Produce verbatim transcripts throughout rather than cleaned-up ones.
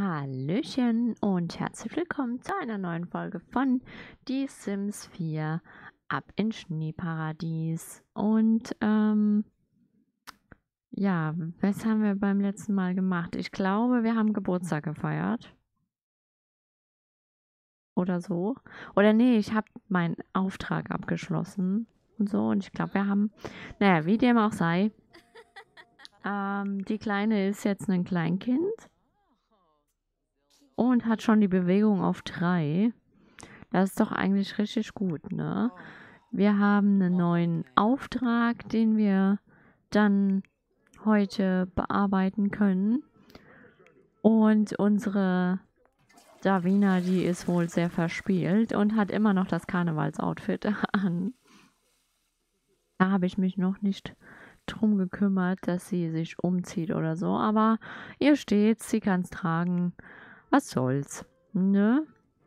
Hallöchen und herzlich willkommen zu einer neuen Folge von Die Sims vier ab ins Schneeparadies. Und ähm, ja, was haben wir beim letzten Mal gemacht? Ich glaube, wir haben Geburtstag gefeiert. Oder so. Oder nee, ich habe meinen Auftrag abgeschlossen und so. Und ich glaube, wir haben, naja, wie dem auch sei, ähm, die Kleine ist jetzt ein Kleinkind. Und hat schon die Bewegung auf drei. Das ist doch eigentlich richtig gut, ne? Wir haben einen neuen Auftrag, den wir dann heute bearbeiten können. Und unsere Davina, die ist wohl sehr verspielt und hat immer noch das Karnevalsoutfit an. Da habe ich mich noch nicht drum gekümmert, dass sie sich umzieht oder so. Aber ihr steht's, sie kann es tragen. Was soll's, ne?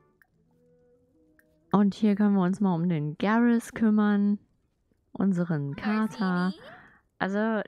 Und hier können wir uns mal um den Garrus kümmern. Unseren Kater. Also,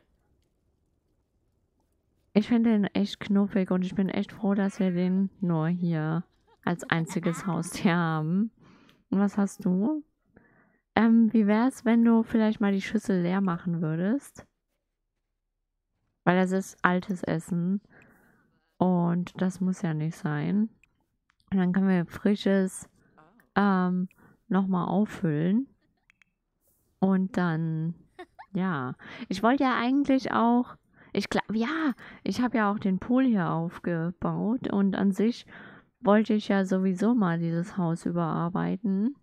ich finde den echt knuffig und ich bin echt froh, dass wir den nur hier als einziges Haustier haben. Und was hast du? Ähm, wie wär's, wenn du vielleicht mal die Schüssel leer machen würdest? Weil das ist altes Essen. Und das muss ja nicht sein. Und dann können wir frisches ähm, nochmal auffüllen. Und dann, ja. Ich wollte ja eigentlich auch, ich glaube, ja, ich habe ja auch den Pool hier aufgebaut. Und an sich wollte ich ja sowieso mal dieses Haus überarbeiten.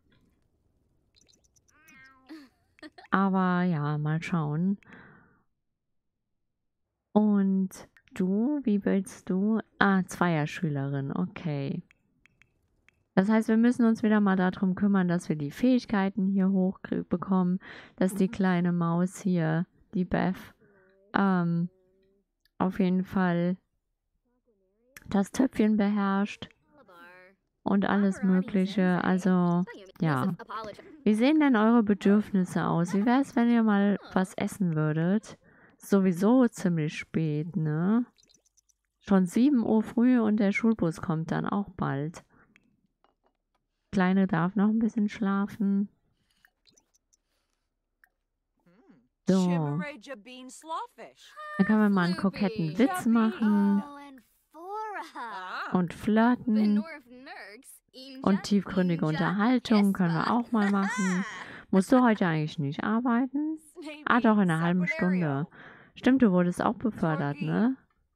Aber ja, mal schauen. Und du, wie willst du? Ah, Zweierschülerin, okay. Das heißt, wir müssen uns wieder mal darum kümmern, dass wir die Fähigkeiten hier hochbekommen, dass die kleine Maus hier, die Beth, ähm, auf jeden Fall das Töpfchen beherrscht und alles Mögliche. Also, ja. Wie sehen denn eure Bedürfnisse aus? Wie wäre es, wenn ihr mal was essen würdet? Sowieso ziemlich spät, ne? Schon sieben Uhr früh und der Schulbus kommt dann auch bald. Kleine darf noch ein bisschen schlafen. So. Dann können wir mal einen koketten Witz machen. Und flirten. Und tiefgründige Unterhaltung können wir auch mal machen. Musst du heute eigentlich nicht arbeiten? Ah, doch, in einer halben Stunde. Stimmt, du wurdest auch befördert, ne?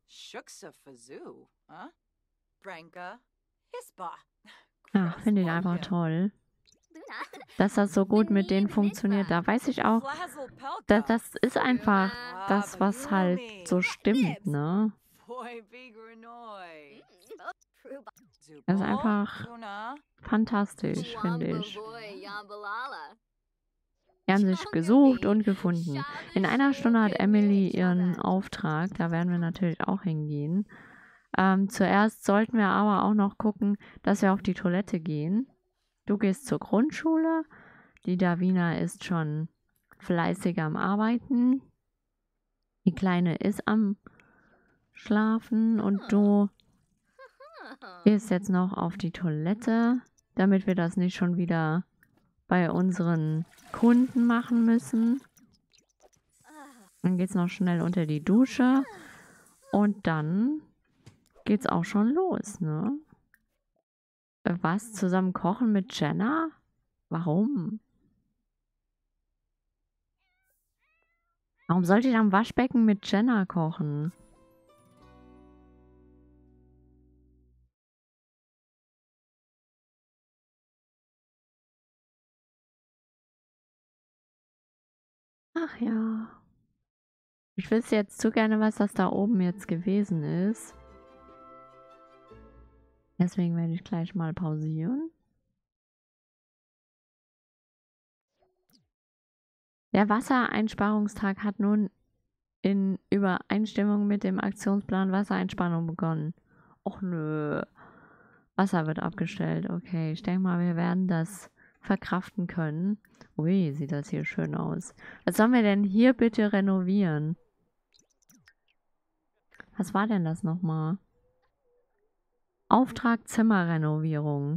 Ach, finde ich einfach toll. Dass das so gut mit denen funktioniert. Da weiß ich auch, dass das ist einfach das, was halt so stimmt, ne? Das ist einfach fantastisch, finde ich. Die haben sich gesucht und gefunden. In einer Stunde hat Emily ihren Auftrag. Da werden wir natürlich auch hingehen. Ähm, zuerst sollten wir aber auch noch gucken, dass wir auf die Toilette gehen. Du gehst zur Grundschule. Die Davina ist schon fleißig am Arbeiten. Die Kleine ist am Schlafen und du gehst jetzt noch auf die Toilette, damit wir das nicht schon wieder bei unseren Kunden machen müssen. Dann geht's noch schnell unter die Dusche und dann geht's auch schon los, ne? Was? Zusammen kochen mit Jenna? Warum? Warum sollte ich am Waschbecken mit Jenna kochen? Ach ja. Ich wüsste jetzt zu gerne, was das da oben jetzt gewesen ist. Deswegen werde ich gleich mal pausieren. Der Wassereinsparungstag hat nun in Übereinstimmung mit dem Aktionsplan Wassereinsparung begonnen. Och nö. Wasser wird abgestellt. Okay, ich denke mal, wir werden das verkraften können. Ui, sieht das hier schön aus. Was sollen wir denn hier bitte renovieren? Was war denn das nochmal? Auftrag Zimmerrenovierung.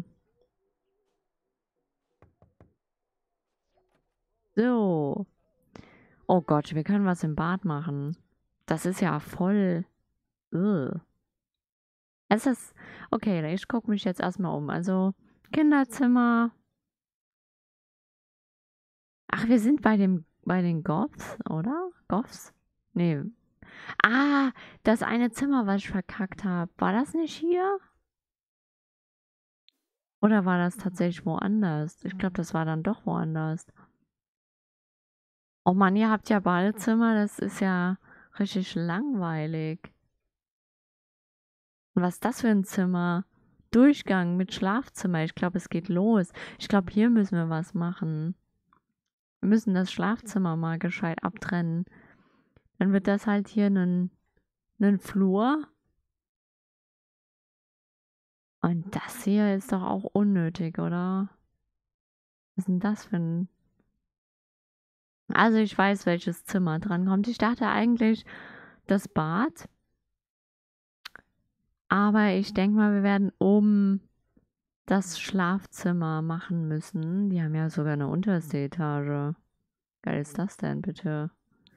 So. Oh Gott, wir können was im Bad machen. Das ist ja voll. Ugh. Es ist. Okay, ich gucke mich jetzt erstmal um. Also, Kinderzimmer. Ach, wir sind bei dem bei den Goths, oder? Goths? Nee. Ah, das eine Zimmer, was ich verkackt habe. War das nicht hier? Oder war das tatsächlich woanders? Ich glaube, das war dann doch woanders. Oh Mann, ihr habt ja Badezimmer, das ist ja richtig langweilig. Und was ist das für ein Zimmer? Durchgang mit Schlafzimmer. Ich glaube, es geht los. Ich glaube, hier müssen wir was machen. Wir müssen das Schlafzimmer mal gescheit abtrennen. Dann wird das halt hier ein, ein Flur. Und das hier ist doch auch unnötig, oder? Was ist denn das für ein... Also ich weiß, welches Zimmer dran kommt. Ich dachte eigentlich das Bad. Aber ich denke mal, wir werden oben das Schlafzimmer machen müssen. Die haben ja sogar eine unterste Etage. Geil ist das denn, bitte?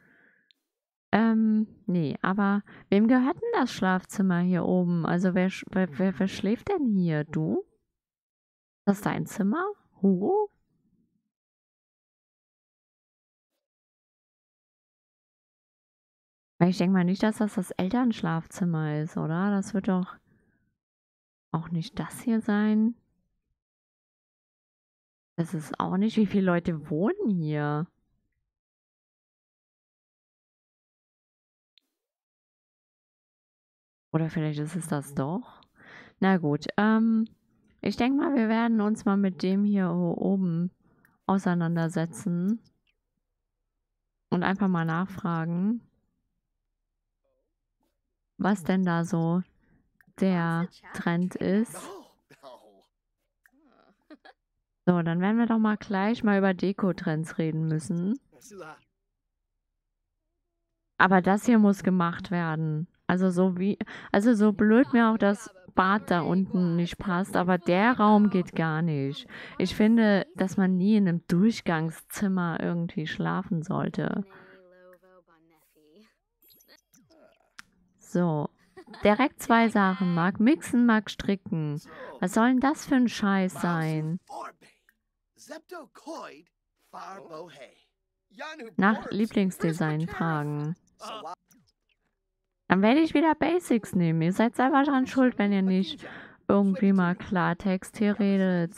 Ähm, nee, aber wem gehört denn das Schlafzimmer hier oben? Also wer, wer, wer, wer schläft denn hier? Du? Das ist dein Zimmer? Hugo? Weil ich denke mal nicht, dass das das Elternschlafzimmer ist, oder? Das wird doch auch nicht das hier sein. Das ist auch nicht. Wie viele Leute wohnen hier? Oder vielleicht ist es das doch? Na gut, ähm, ich denke mal, wir werden uns mal mit dem hier oben auseinandersetzen und einfach mal nachfragen, was denn da so der Trend ist. So, dann werden wir doch mal gleich mal über Deko-Trends reden müssen. Aber das hier muss gemacht werden. Also so wie, also so blöd mir auch das Bad da unten nicht passt, aber der Raum geht gar nicht. Ich finde, dass man nie in einem Durchgangszimmer irgendwie schlafen sollte. So, direkt zwei Sachen. Mag mixen, mag stricken. Was soll denn das für ein Scheiß sein? Nach Lieblingsdesign fragen. Dann werde ich wieder Basics nehmen. Ihr seid selber dran schuld, wenn ihr nicht irgendwie mal Klartext hier redet.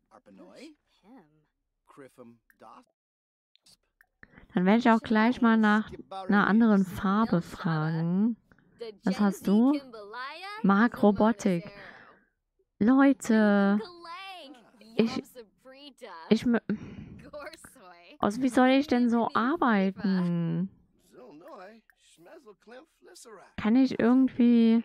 Dann werde ich auch gleich mal nach einer anderen Farbe fragen. Was hast du? Mag Robotik. Leute. Ich. Ich. Aus wie soll ich denn so arbeiten? Kann ich irgendwie...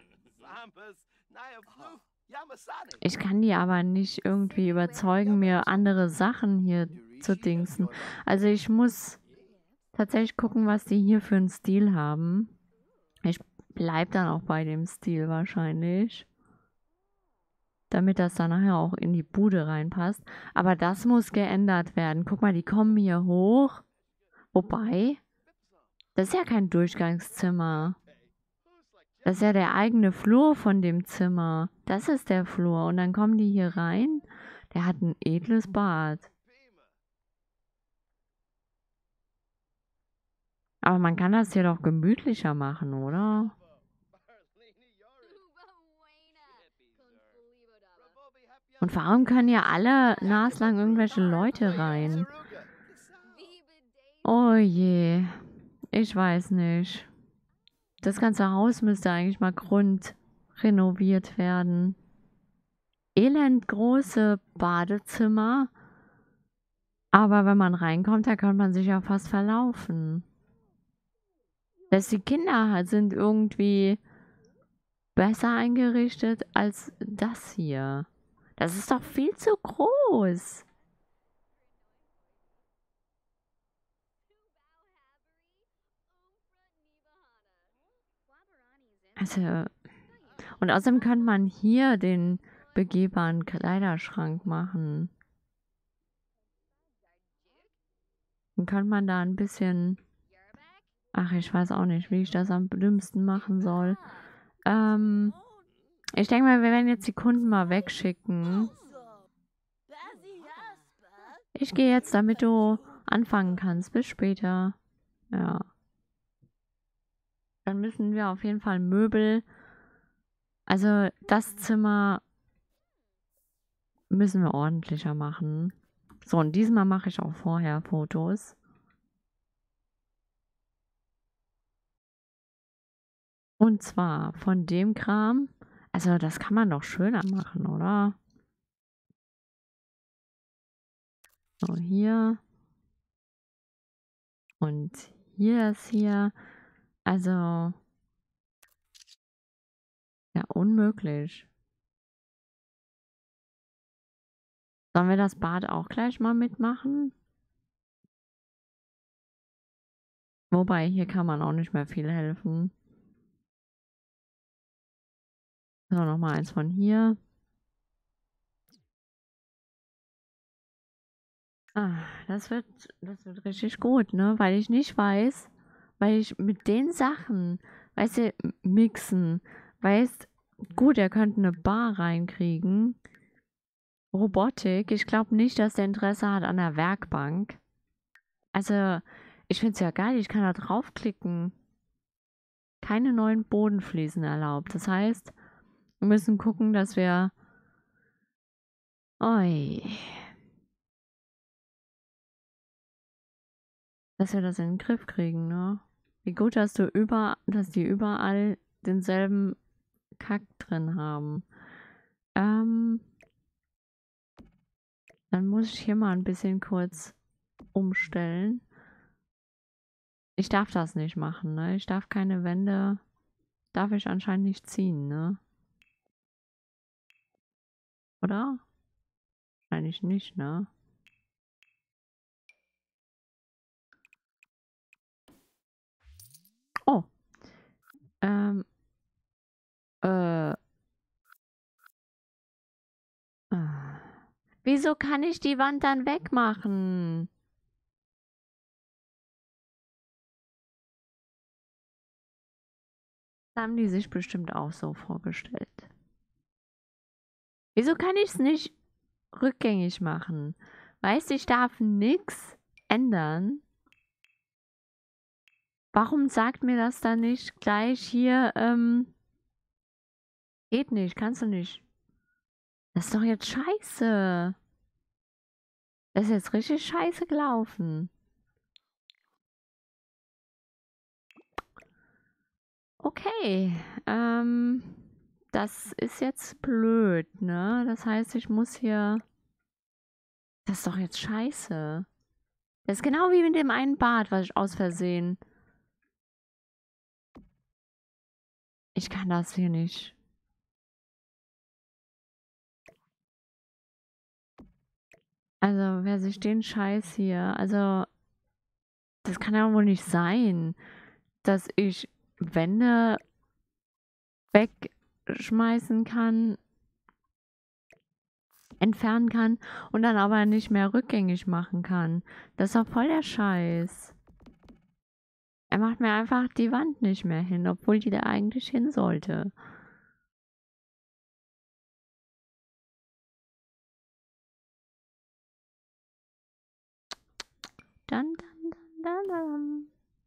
Ich kann die aber nicht irgendwie überzeugen, mir andere Sachen hier zu dingsen. Also ich muss tatsächlich gucken, was die hier für einen Stil haben. Ich bleib dann auch bei dem Stil wahrscheinlich. Damit das dann nachher auch in die Bude reinpasst. Aber das muss geändert werden. Guck mal, die kommen hier hoch. Wobei, das ist ja kein Durchgangszimmer. Das ist ja der eigene Flur von dem Zimmer. Das ist der Flur. Und dann kommen die hier rein. Der hat ein edles Bad. Aber man kann das hier doch gemütlicher machen, oder? Und warum können hier alle naslang irgendwelche Leute rein? Oh je. Ich weiß nicht. Das ganze Haus müsste eigentlich mal grundrenoviert werden. Elend große Badezimmer. Aber wenn man reinkommt, da kann man sich ja fast verlaufen. Selbst die Kinder sind irgendwie besser eingerichtet als das hier. Das ist doch viel zu groß. Also, Und außerdem könnte man hier den begehbaren Kleiderschrank machen. Dann könnte man da ein bisschen... Ach, ich weiß auch nicht, wie ich das am dümmsten machen soll. Ähm, ich denke mal, wir werden jetzt die Kunden mal wegschicken. Ich gehe jetzt, damit du anfangen kannst. Bis später. Ja. Dann müssen wir auf jeden Fall Möbel... Also das Zimmer müssen wir ordentlicher machen. So, und diesmal mache ich auch vorher Fotos. Und zwar von dem Kram. Also das kann man doch schöner machen, oder? So, hier. Und hier ist hier. Also... Ja, unmöglich. Sollen wir das Bad auch gleich mal mitmachen? Wobei, hier kann man auch nicht mehr viel helfen. So, nochmal eins von hier. Ah, das wird, das wird richtig gut, ne? Weil ich nicht weiß, weil ich mit den Sachen, weißt du, mixen, weißt, gut, er könnte eine Bar reinkriegen. Robotik, ich glaube nicht, dass der Interesse hat an der Werkbank. Also, ich finde es ja geil, ich kann da draufklicken. Keine neuen Bodenfliesen erlaubt. Das heißt, wir müssen gucken, dass wir... Oi. Dass wir das in den Griff kriegen, ne? Wie gut, dass du über, dass die überall denselben Kack drin haben. Ähm, dann muss ich hier mal ein bisschen kurz umstellen. Ich darf das nicht machen, ne? Ich darf keine Wände, darf ich anscheinend nicht ziehen, ne? Oder? Wahrscheinlich nicht, ne? Oh. Ähm. Äh. Ah. Wieso kann ich die Wand dann wegmachen? Das haben die sich bestimmt auch so vorgestellt. Wieso kann ich es nicht rückgängig machen? Weißt du, ich darf nichts ändern. Warum sagt mir das dann nicht gleich hier, ähm, geht nicht, kannst du nicht. Das ist doch jetzt scheiße. Das ist jetzt richtig scheiße gelaufen. Okay, ähm, das ist jetzt blöd, ne? Das heißt, ich muss hier... Das ist doch jetzt scheiße. Das ist genau wie mit dem einen Bad, was ich aus Versehen... Ich kann das hier nicht. Also, wer sich den Scheiß hier... Also, das kann ja wohl nicht sein, dass ich Wände wegschmeißen kann, entfernen kann und dann aber nicht mehr rückgängig machen kann. Das ist doch voll der Scheiß. Er macht mir einfach die Wand nicht mehr hin, obwohl die da eigentlich hin sollte. Dann, dann, dann, dann,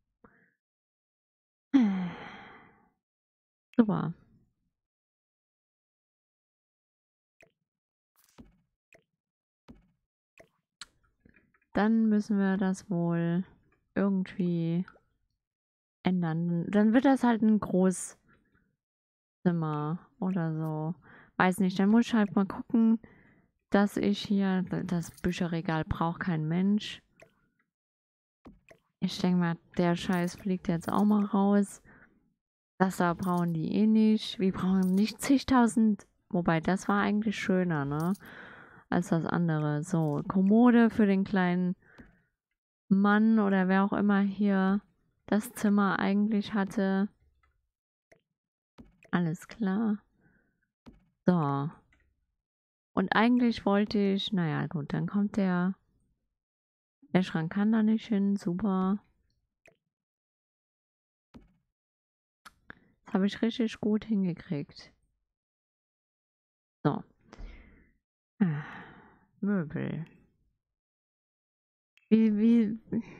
dann. Super. Dann müssen wir das wohl irgendwie ändern. Dann wird das halt ein Großzimmer oder so. Weiß nicht, dann muss ich halt mal gucken, dass ich hier... Das Bücherregal braucht kein Mensch. Ich denke mal, der Scheiß fliegt jetzt auch mal raus. Das da brauchen die eh nicht. Wir brauchen nicht zigtausend. Wobei, das war eigentlich schöner, ne? Als das andere. So, Kommode für den kleinen Mann oder wer auch immer hier das Zimmer eigentlich hatte. Alles klar. So. Und eigentlich wollte ich, naja gut, dann kommt der, der Schrank kann da nicht hin, super. Das habe ich richtig gut hingekriegt. So. Ah, Möbel. Wie, wie...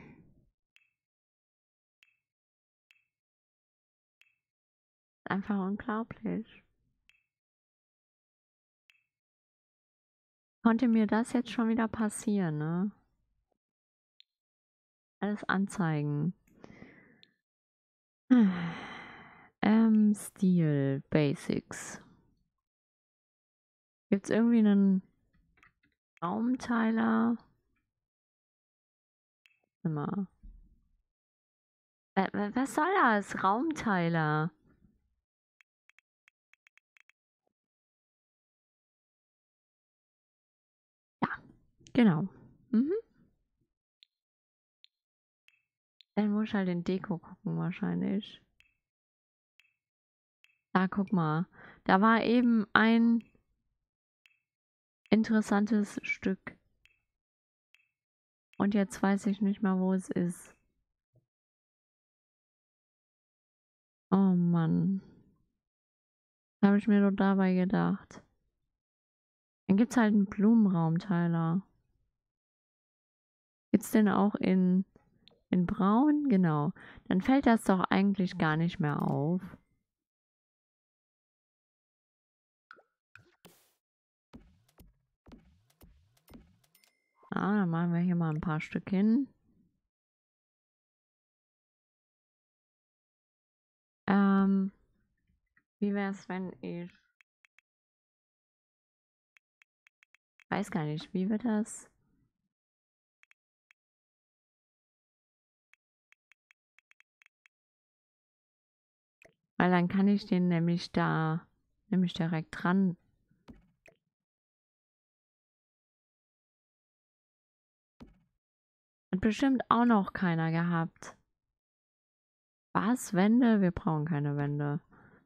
Einfach unglaublich. Konnte mir das jetzt schon wieder passieren, ne? Alles anzeigen. Ähm, Stil, Basics. Gibt's irgendwie einen Raumteiler? Immer. Äh, was soll das? Raumteiler. Ja, genau. Mhm. Dann muss ich halt in Deko gucken wahrscheinlich. Da, guck mal. Da war eben ein interessantes Stück. Und jetzt weiß ich nicht mal, wo es ist. Oh Mann. Habe ich mir doch dabei gedacht. Dann gibt's halt einen Blumenraumteiler. Gibt's den auch in, in Braun? Genau. Dann fällt das doch eigentlich gar nicht mehr auf. Ah, dann machen wir hier mal ein paar Stück hin. Ähm, wie wär's, wenn ich... Weiß gar nicht, wie wird das? Weil dann kann ich den nämlich da, nämlich direkt dran. Hat bestimmt auch noch keiner gehabt. Was? Wände? Wir brauchen keine Wände.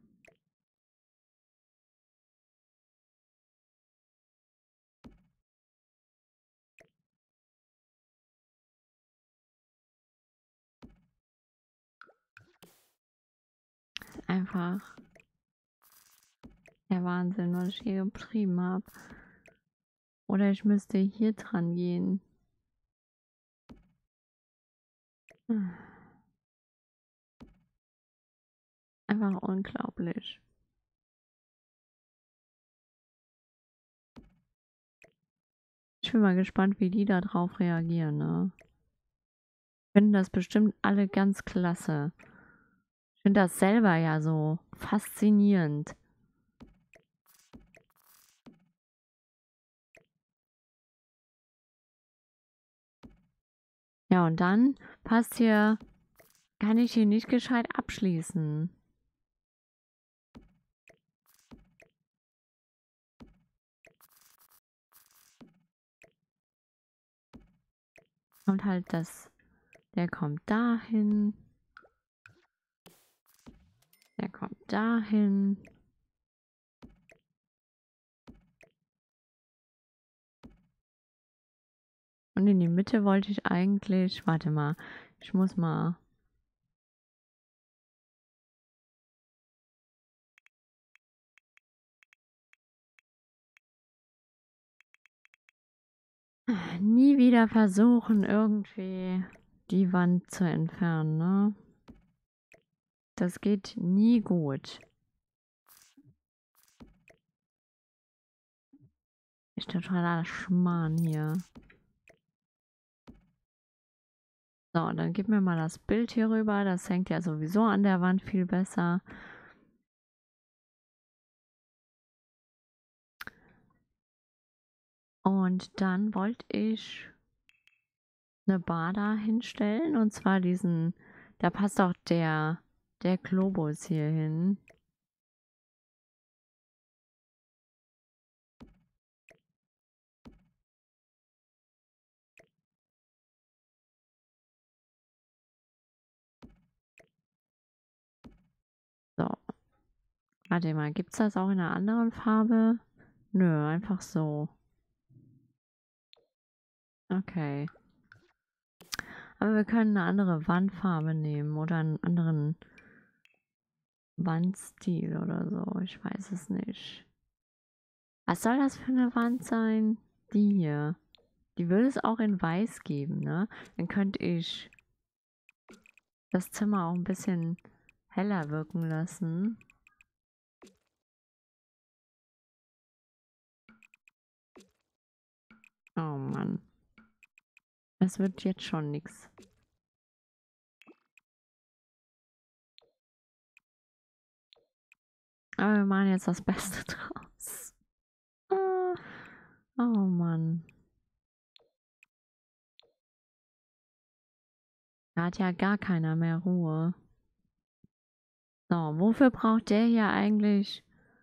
Einfach der Wahnsinn, was ich hier betrieben habe. Oder ich müsste hier dran gehen. Einfach unglaublich. Ich bin mal gespannt, wie die da drauf reagieren, ne? Finden das bestimmt alle ganz klasse. Ich finde das selber ja so faszinierend. Ja, und dann passt hier, kann ich hier nicht gescheit abschließen. Kommt halt das, der kommt dahin. Der kommt dahin. Und in die Mitte wollte ich eigentlich, warte mal, ich muss mal. Nie wieder versuchen, irgendwie die Wand zu entfernen, ne? Das geht nie gut. Ist totaler Schmarrn hier. So, dann gib mir mal das Bild hier rüber. Das hängt ja sowieso an der Wand viel besser. Und dann wollte ich eine Bar da hinstellen. Und zwar diesen, da passt auch der, der Globus hier hin. So, Warte mal, gibt's das auch in einer anderen Farbe? Nö, einfach so. Okay. Aber wir können eine andere Wandfarbe nehmen oder einen anderen Wandstil oder so. Ich weiß es nicht. Was soll das für eine Wand sein? Die hier. Die würde es auch in weiß geben, ne? Dann könnte ich das Zimmer auch ein bisschen heller wirken lassen. Oh Mann. Es wird jetzt schon nix. Aber wir machen jetzt das Beste draus. Ah. Oh Mann. Da hat ja gar keiner mehr Ruhe. So, wofür braucht der hier eigentlich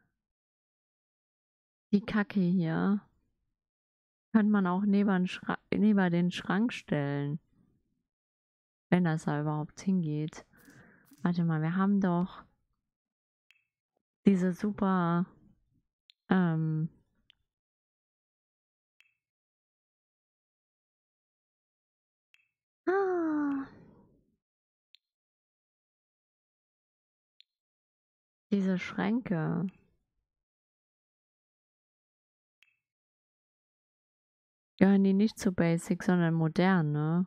die Kacke hier? Könnte man auch neben, Schra neben den Schrank stellen. Wenn das da überhaupt hingeht. Warte mal, wir haben doch diese super ähm, ah, diese Schränke. Gehören die nicht zu Basic, sondern modern, ne?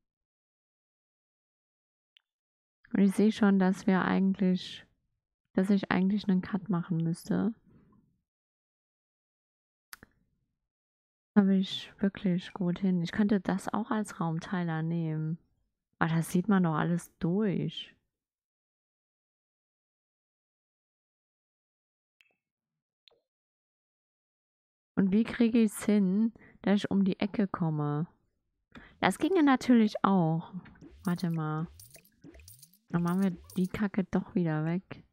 Und ich sehe schon, dass wir eigentlich, dass ich eigentlich einen Cut machen müsste. Habe ich wirklich gut hin. Ich könnte das auch als Raumteiler nehmen. Aber das sieht man doch alles durch. Und wie kriege ich es hin, dass ich um die Ecke komme? Das ginge natürlich auch. Warte mal. Dann machen wir die Kacke doch wieder weg.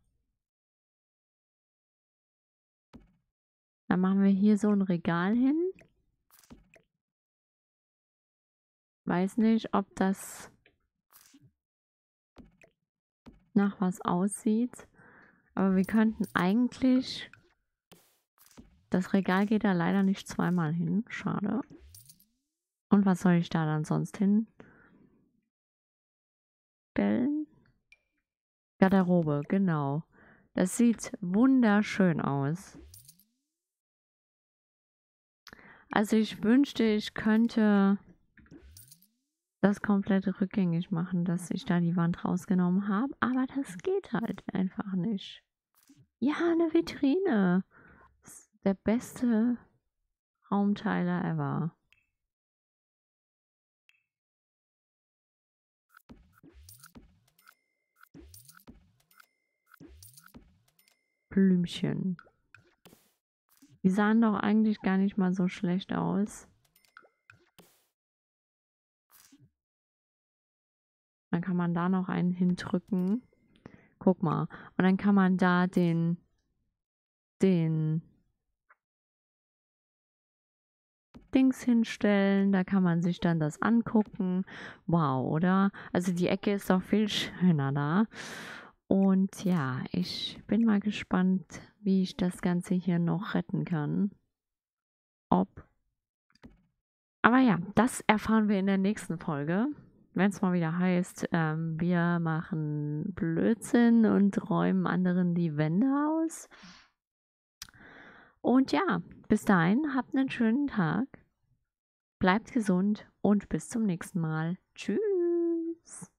Dann machen wir hier so ein Regal hin. Weiß nicht, ob das nach was aussieht. Aber wir könnten eigentlich... Das Regal geht da leider nicht zweimal hin. Schade. Und was soll ich da dann sonst hinstellen? Garderobe, genau. Das sieht wunderschön aus. Also ich wünschte, ich könnte das komplett rückgängig machen, dass ich da die Wand rausgenommen habe. Aber das geht halt einfach nicht. Ja, eine Vitrine. Das ist der beste Raumteiler ever. Blümchen. Die sahen doch eigentlich gar nicht mal so schlecht aus. Dann kann man da noch einen hindrücken. Guck mal. Und dann kann man da den, den Dings hinstellen. Da kann man sich dann das angucken. Wow, oder? Also die Ecke ist doch viel schöner da. Und ja, ich bin mal gespannt, wie ich das Ganze hier noch retten kann. Ob. Aber ja, das erfahren wir in der nächsten Folge. Wenn es mal wieder heißt, ähm, wir machen Blödsinn und räumen anderen die Wände aus. Und ja, bis dahin, habt einen schönen Tag. Bleibt gesund und bis zum nächsten Mal. Tschüss.